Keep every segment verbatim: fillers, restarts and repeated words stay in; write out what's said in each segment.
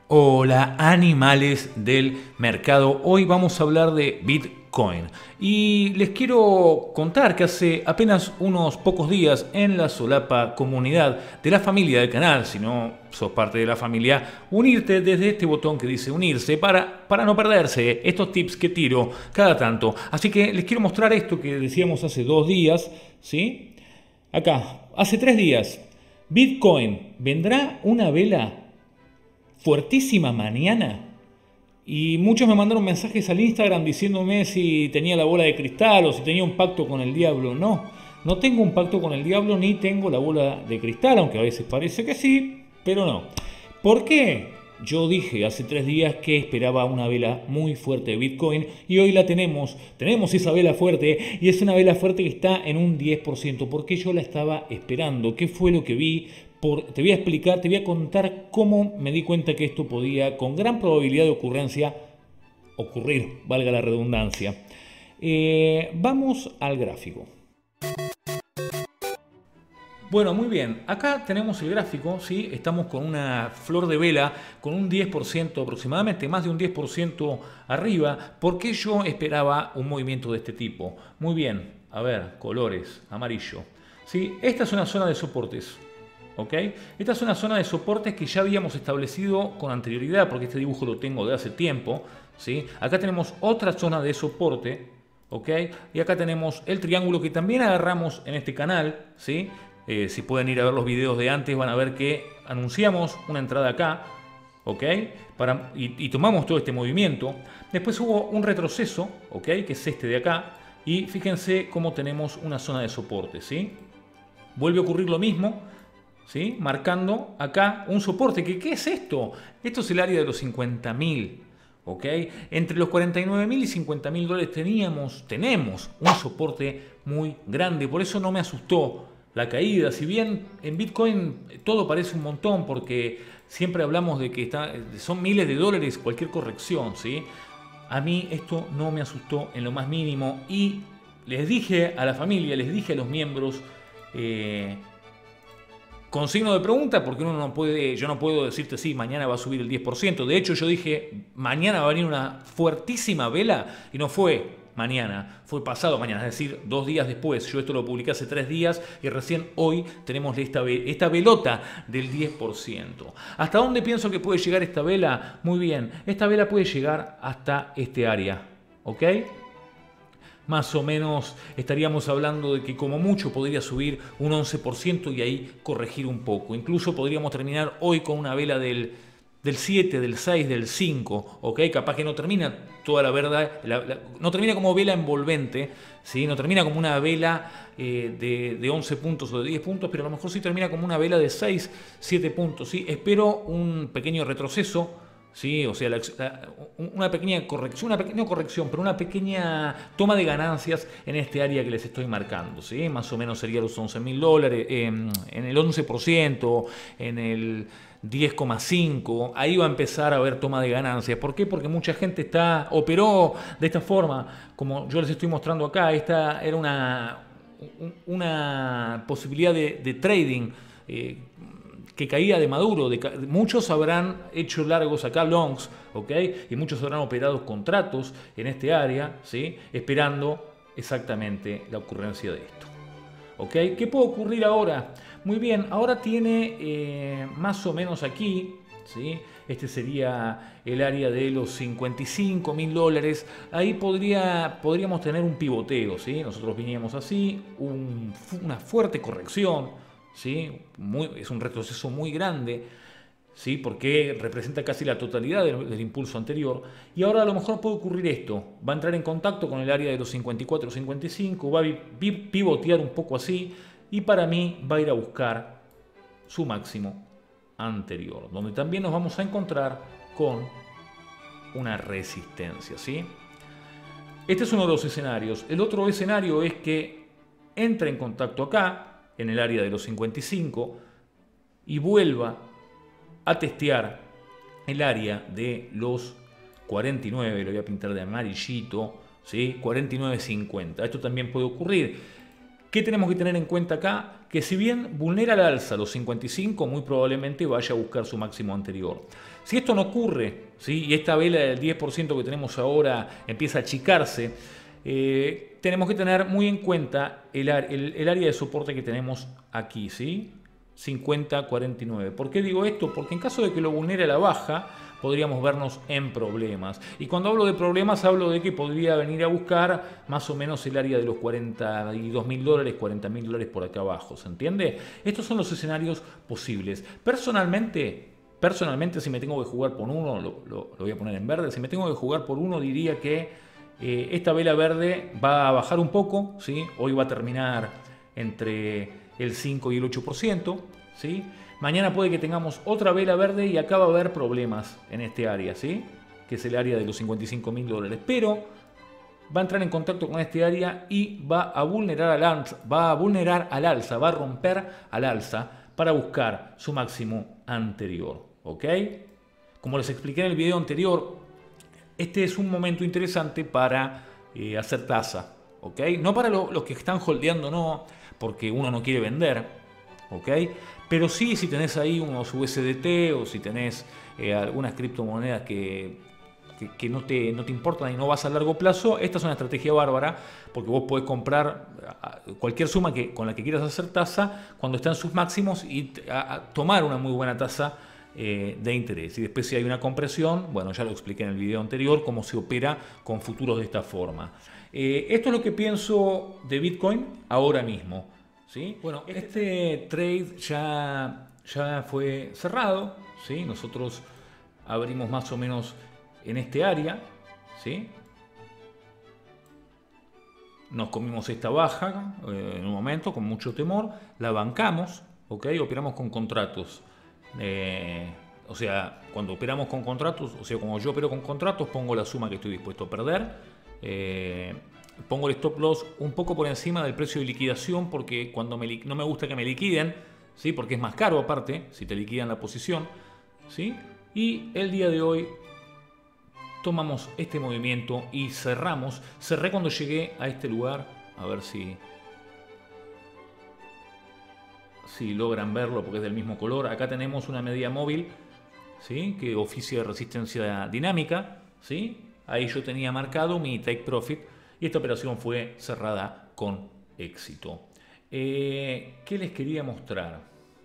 Hola animales del mercado, hoy vamos a hablar de Bitcoin y les quiero contar que hace apenas unos pocos días en la solapa comunidad de la familia del canal, si no sos parte de la familia, unirte desde este botón que dice unirse para, para no perderse estos tips que tiro cada tanto. Así que les quiero mostrar esto que decíamos hace dos días, ¿sí? Acá, hace tres días, Bitcoin, ¿vendrá una vela fuertísima mañana? Y muchos me mandaron mensajes al Instagram diciéndome si tenía la bola de cristal o si tenía un pacto con el diablo. No, no tengo un pacto con el diablo ni tengo la bola de cristal, aunque a veces parece que sí, pero no. ¿Por qué? Yo dije hace tres días que esperaba una vela muy fuerte de Bitcoin y hoy la tenemos. Tenemos esa vela fuerte y es una vela fuerte que está en un diez por ciento. ¿Por qué yo la estaba esperando? ¿Qué fue lo que vi? Por, te voy a explicar, te voy a contar cómo me di cuenta que esto podía, con gran probabilidad de ocurrencia, ocurrir, valga la redundancia. Eh, vamos al gráfico. Bueno, muy bien, acá tenemos el gráfico, ¿sí? Estamos con una flor de vela con un diez por ciento aproximadamente, más de un diez por ciento arriba. ¿Por qué yo esperaba un movimiento de este tipo? Muy bien, a ver, colores, amarillo. ¿Sí? Esta es una zona de soportes. ¿Okay? Esta es una zona de soportes que ya habíamos establecido con anterioridad, porque este dibujo lo tengo de hace tiempo, ¿sí? Acá tenemos otra zona de soporte, ¿okay? Y acá tenemos el triángulo que también agarramos en este canal, ¿sí? Eh, si pueden ir a ver los videos de antes van a ver que anunciamos una entrada acá, ¿okay? Para, y, y tomamos todo este movimiento. Después hubo un retroceso, ¿okay? Que es este de acá, y fíjense cómo tenemos una zona de soporte, ¿sí? Vuelve a ocurrir lo mismo, ¿sí? Marcando acá un soporte. ¿Qué, ¿Qué es esto? Esto es el área de los cincuenta mil. ¿Okay? Entre los cuarenta y nueve mil y cincuenta mil dólares teníamos, tenemos un soporte muy grande. Por eso no me asustó la caída. Si bien en Bitcoin todo parece un montón, porque siempre hablamos de que está, son miles de dólares cualquier corrección, ¿sí? A mí esto no me asustó en lo más mínimo. Y les dije a la familia, les dije a los miembros... Eh, con signo de pregunta, porque uno no puede, yo no puedo decirte sí, mañana va a subir el diez por ciento. De hecho, yo dije, mañana va a venir una fuertísima vela, y no fue mañana, fue pasado mañana, es decir, dos días después. Yo esto lo publiqué hace tres días y recién hoy tenemos esta, esta velota del diez por ciento. ¿Hasta dónde pienso que puede llegar esta vela? Muy bien, esta vela puede llegar hasta este área, ¿ok? Más o menos estaríamos hablando de que como mucho podría subir un once por ciento y ahí corregir un poco. Incluso podríamos terminar hoy con una vela del, del siete, del seis, del cinco, ¿ok? Capaz que no termina toda la verdad, la, la, no termina como vela envolvente, ¿sí? No termina como una vela eh, de, de once puntos o de diez puntos, pero a lo mejor sí termina como una vela de seis, siete puntos, ¿sí? Espero un pequeño retroceso. Sí, o sea, la, la, una pequeña corrección, una pequeña corrección, pero una pequeña toma de ganancias en este área que les estoy marcando, ¿sí? Más o menos sería los once mil dólares, eh, en el once por ciento, en el diez coma cinco por ciento, ahí va a empezar a haber toma de ganancias. ¿Por qué? Porque mucha gente está operó de esta forma, como yo les estoy mostrando acá. Esta era una, una posibilidad de, de trading, eh, que caía de maduro. De, muchos habrán hecho largos acá, longs, ¿ok? Y muchos habrán operado contratos en este área, ¿sí? Esperando exactamente la ocurrencia de esto, ¿ok? ¿Qué puede ocurrir ahora? Muy bien, ahora tiene eh, más o menos aquí, ¿sí? Este sería el área de los cincuenta y cinco mil dólares. Ahí podría, podríamos tener un pivoteo, ¿sí? Nosotros veníamos así, un, una fuerte corrección, ¿sí? Muy, es un retroceso muy grande, ¿sí? Porque representa casi la totalidad del, del impulso anterior. Y ahora a lo mejor puede ocurrir esto. Va a entrar en contacto con el área de los cincuenta y cuatro, cincuenta y cinco, va a pivotear un poco así y para mí va a ir a buscar su máximo anterior, donde también nos vamos a encontrar con una resistencia, ¿sí? Este es uno de los escenarios. El otro escenario es que entre en contacto acá, en el área de los cincuenta y cinco, y vuelva a testear el área de los cuarenta y nueve, lo voy a pintar de amarillito, ¿sí? cuarenta y nueve cincuenta. Esto también puede ocurrir. ¿Qué tenemos que tener en cuenta acá? Que si bien vulnera al alza los cincuenta y cinco, muy probablemente vaya a buscar su máximo anterior. Si esto no ocurre, ¿sí? Y esta vela del diez por ciento que tenemos ahora empieza a achicarse, eh, tenemos que tener muy en cuenta el, el, el área de soporte que tenemos aquí, ¿sí? cincuenta cuarenta y nueve. ¿Por qué digo esto? Porque en caso de que lo vulnere a la baja, podríamos vernos en problemas. Y cuando hablo de problemas, hablo de que podría venir a buscar más o menos el área de los cuarenta y dos mil dólares, cuarenta mil dólares por acá abajo. ¿Se entiende? Estos son los escenarios posibles. Personalmente, personalmente si me tengo que jugar por uno, lo, lo, lo voy a poner en verde, si me tengo que jugar por uno, diría que eh, esta vela verde va a bajar un poco, ¿sí? Hoy va a terminar entre el cinco y el ocho por ciento, ¿sí? Mañana puede que tengamos otra vela verde y acá va a haber problemas en este área, ¿sí? Que es el área de los cincuenta y cinco mil dólares. Pero va a entrar en contacto con este área y va a vulnerar al alza, va a vulnerar al alza, va a romper al alza para buscar su máximo anterior, ¿ok? Como les expliqué en el video anterior, este es un momento interesante para eh, hacer tasa, ¿ok? No para lo, los que están holdeando, no, porque uno no quiere vender, ¿ok? Pero sí, si tenés ahí unos U S D T o si tenés eh, algunas criptomonedas que, que, que no, te, no te importan y no vas a largo plazo, esta es una estrategia bárbara porque vos podés comprar cualquier suma que, con la que quieras hacer tasa cuando están sus máximos y a, a tomar una muy buena tasa eh, de interés. Y después si hay una compresión, bueno, ya lo expliqué en el video anterior, cómo se opera con futuros de esta forma. Eh, esto es lo que pienso de Bitcoin ahora mismo. ¿Sí? Bueno, este trade ya, ya fue cerrado, ¿sí? Nosotros abrimos más o menos en este área, ¿sí? Nos comimos esta baja eh, en un momento con mucho temor, la bancamos, ¿ok? Operamos con contratos. Eh, o sea, cuando operamos con contratos, o sea, como yo opero con contratos, pongo la suma que estoy dispuesto a perder. Eh, Pongo el stop loss un poco por encima del precio de liquidación porque cuando me, no me gusta que me liquiden, ¿sí? Porque es más caro aparte si te liquidan la posición, ¿sí? Y el día de hoy tomamos este movimiento y cerramos. Cerré cuando llegué a este lugar, a ver si, si logran verlo porque es del mismo color. Acá tenemos una media móvil, ¿sí? Que oficia de resistencia dinámica, ¿sí? Ahí yo tenía marcado mi take profit. Y esta operación fue cerrada con éxito. Eh, ¿Qué les quería mostrar?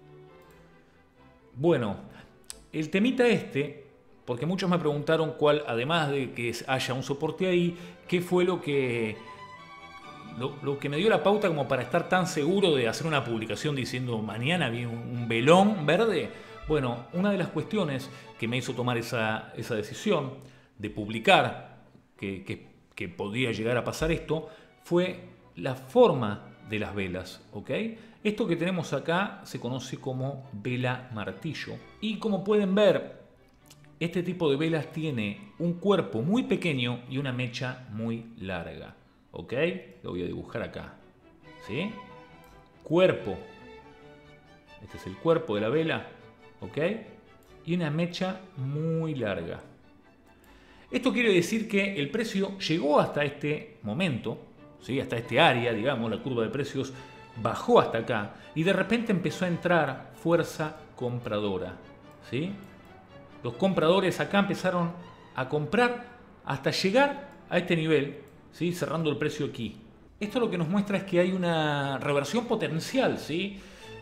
Bueno, el temita este, porque muchos me preguntaron cuál, además de que haya un soporte ahí, qué fue lo que, lo, lo que me dio la pauta como para estar tan seguro de hacer una publicación diciendo mañana viene un, un velón verde. Bueno, una de las cuestiones que me hizo tomar esa, esa decisión de publicar, que, que que podía llegar a pasar esto, fue la forma de las velas, ¿ok? Esto que tenemos acá se conoce como vela martillo. Y como pueden ver, este tipo de velas tiene un cuerpo muy pequeño y una mecha muy larga, ¿ok? Lo voy a dibujar acá, ¿sí? Cuerpo. Este es el cuerpo de la vela, ¿ok? Y una mecha muy larga. Esto quiere decir que el precio llegó hasta este momento, ¿sí? Hasta este área, digamos, la curva de precios bajó hasta acá y de repente empezó a entrar fuerza compradora, ¿sí? Los compradores acá empezaron a comprar hasta llegar a este nivel, ¿sí? Cerrando el precio aquí. Esto lo que nos muestra es que hay una reversión potencial, ¿sí?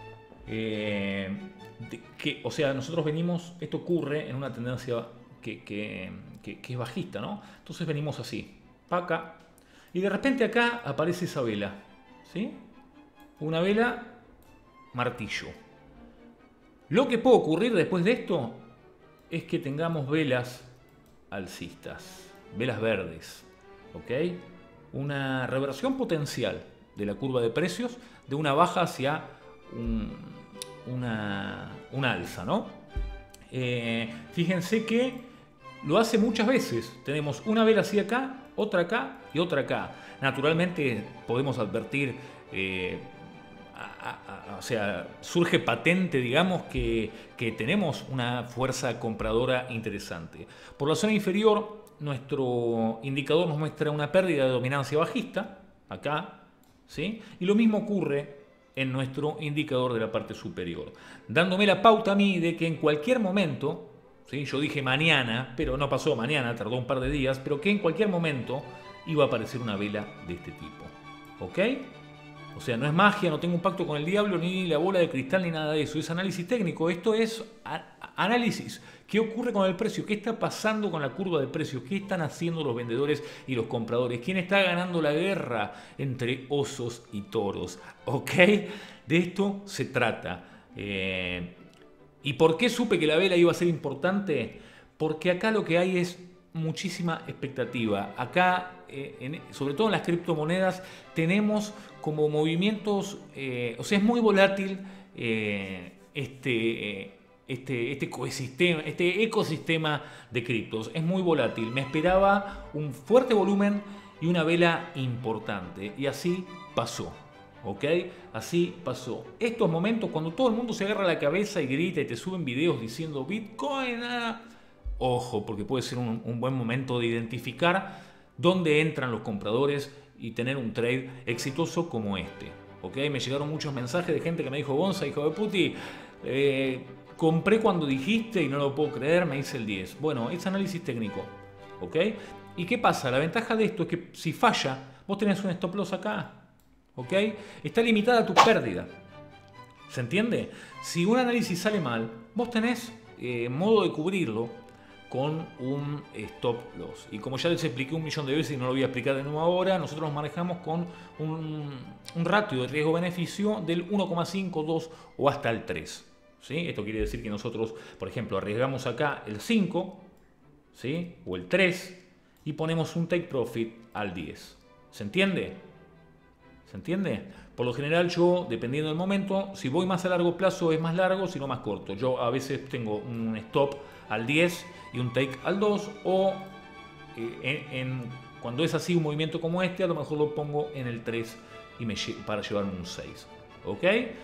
Eh, de, que, o sea, nosotros venimos, esto ocurre en una tendencia que... que Que, que es bajista, ¿no? Entonces venimos así, para acá, y de repente acá aparece esa vela, ¿sí? Una vela martillo. Lo que puede ocurrir después de esto es que tengamos velas alcistas, velas verdes, ¿ok? Una reversión potencial de la curva de precios de una baja hacia un, una, una alza, ¿no? Eh, fíjense que lo hace muchas veces. Tenemos una vela así acá, otra acá y otra acá. Naturalmente podemos advertir, eh, a, a, a, o sea, surge patente, digamos, que, que tenemos una fuerza compradora interesante. Por la zona inferior, nuestro indicador nos muestra una pérdida de dominancia bajista, acá, ¿sí? Y lo mismo ocurre en nuestro indicador de la parte superior, dándome la pauta a mí de que en cualquier momento, ¿sí? Yo dije mañana, pero no pasó mañana, tardó un par de días, pero que en cualquier momento iba a aparecer una vela de este tipo. ¿Ok? O sea, no es magia, no tengo un pacto con el diablo, ni la bola de cristal, ni nada de eso. Es análisis técnico. Esto es análisis. ¿Qué ocurre con el precio? ¿Qué está pasando con la curva de precios? ¿Qué están haciendo los vendedores y los compradores? ¿Quién está ganando la guerra entre osos y toros? ¿Ok? De esto se trata. Eh, ¿Y por qué supe que la vela iba a ser importante? Porque acá lo que hay es muchísima expectativa. Acá, eh, en, sobre todo en las criptomonedas, tenemos como movimientos, eh, o sea, es muy volátil eh, este, eh, este, este, ecosistema, este ecosistema de criptos. Es muy volátil. Me esperaba un fuerte volumen y una vela importante. Y así pasó. ¿Ok? Así pasó. Estos momentos, cuando todo el mundo se agarra la cabeza y grita y te suben videos diciendo Bitcoin, ah, ojo, porque puede ser un, un buen momento de identificar dónde entran los compradores y tener un trade exitoso como este. ¿Ok? Me llegaron muchos mensajes de gente que me dijo, Gonza, hijo de puti, eh, compré cuando dijiste y no lo puedo creer, me hice el diez. Bueno, es análisis técnico. ¿Ok? ¿Y qué pasa? La ventaja de esto es que si falla, vos tenés un stop loss acá. ¿Ok? Está limitada tu pérdida. ¿Se entiende? Si un análisis sale mal, vos tenés eh, modo de cubrirlo con un stop loss. Y como ya les expliqué un millón de veces y no lo voy a explicar de nuevo ahora, nosotros nos manejamos con un, un ratio de riesgo-beneficio del uno coma cinco, dos o hasta el tres. ¿Sí? Esto quiere decir que nosotros, por ejemplo, arriesgamos acá el cinco, ¿sí? O el tres y ponemos un take profit al diez. ¿Se entiende? ¿Se entiende? Por lo general yo, dependiendo del momento, si voy más a largo plazo es más largo, si no más corto. Yo a veces tengo un stop al diez y un take al dos, o eh, en, en, cuando es así un movimiento como este, a lo mejor lo pongo en el tres y me, para llevarme un seis. ¿Ok?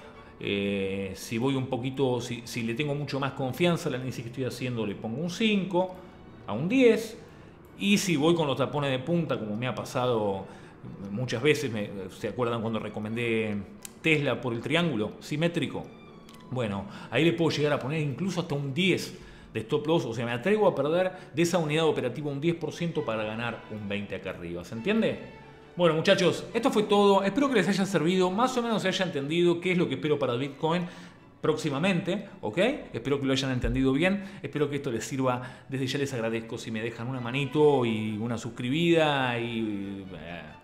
Eh, si voy un poquito, si, si le tengo mucho más confianza al análisis que estoy haciendo, le pongo un cinco a un diez. Y si voy con los tapones de punta, como me ha pasado muchas veces, me, ¿se acuerdan cuando recomendé Tesla por el triángulo simétrico? Bueno, ahí le puedo llegar a poner incluso hasta un diez de stop loss, o sea, me atrevo a perder de esa unidad operativa un diez por ciento para ganar un veinte por ciento acá arriba, ¿se entiende? Bueno, muchachos, esto fue todo, espero que les haya servido, más o menos se haya entendido qué es lo que espero para el Bitcoin próximamente, ¿ok? Espero que lo hayan entendido bien, espero que esto les sirva. Desde ya les agradezco si me dejan una manito y una suscribida y... Eh,